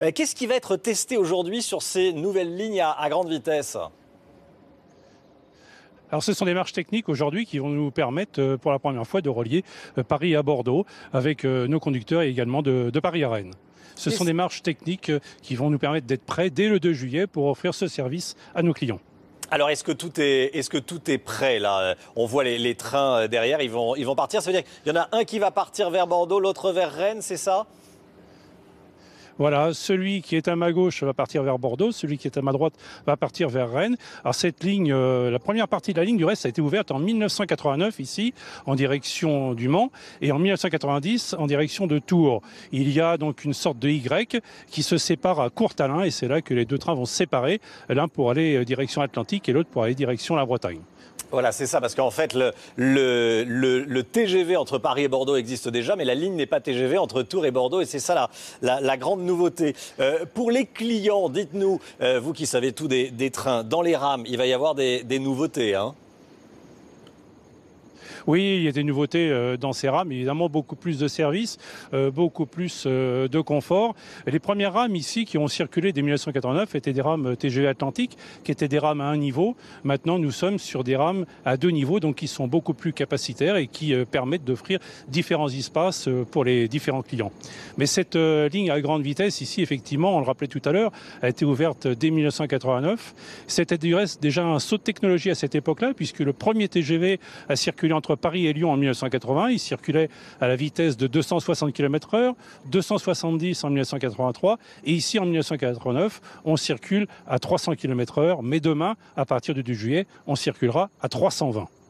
Qu'est-ce qui va être testé aujourd'hui sur ces nouvelles lignes à grande vitesse? Alors ce sont des marches techniques aujourd'hui qui vont nous permettre pour la première fois de relier Paris à Bordeaux avec nos conducteurs et également de Paris à Rennes. Ce sont des marches techniques qui vont nous permettre d'être prêts dès le 2 juillet pour offrir ce service à nos clients. Alors, est-ce que tout est prêt là? On voit les trains derrière, ils vont partir. Ça veut dire qu'il y en a un qui va partir vers Bordeaux, l'autre vers Rennes, c'est ça? Voilà, celui qui est à ma gauche va partir vers Bordeaux, celui qui est à ma droite va partir vers Rennes. Alors cette ligne, la première partie de la ligne du reste a été ouverte en 1989 ici, en direction du Mans, et en 1990 en direction de Tours. Il y a donc une sorte de Y qui se sépare à Courtalin, et c'est là que les deux trains vont se séparer, l'un pour aller direction Atlantique et l'autre pour aller direction la Bretagne. Voilà, c'est ça, parce qu'en fait, le TGV entre Paris et Bordeaux existe déjà, mais la ligne n'est pas TGV entre Tours et Bordeaux, et c'est ça la grande nouveauté. Pour les clients, dites-nous, vous qui savez tout des trains, dans les rames, il va y avoir des nouveautés, hein? Oui, il y a des nouveautés dans ces rames, évidemment beaucoup plus de services, beaucoup plus de confort. Les premières rames ici qui ont circulé dès 1989 étaient des rames TGV Atlantique, qui étaient des rames à un niveau. Maintenant, nous sommes sur des rames à 2 niveaux, donc qui sont beaucoup plus capacitaires et qui permettent d'offrir différents espaces pour les différents clients. Mais cette ligne à grande vitesse ici, effectivement, on le rappelait tout à l'heure, a été ouverte dès 1989. C'était du reste déjà un saut de technologie à cette époque-là, puisque le premier TGV a circulé entre Paris et Lyon en 1980. Il circulait à la vitesse de 260 km/h, 270 en 1983, et ici en 1989, on circule à 300 km/h. Mais demain, à partir du 2 juillet, on circulera à 320.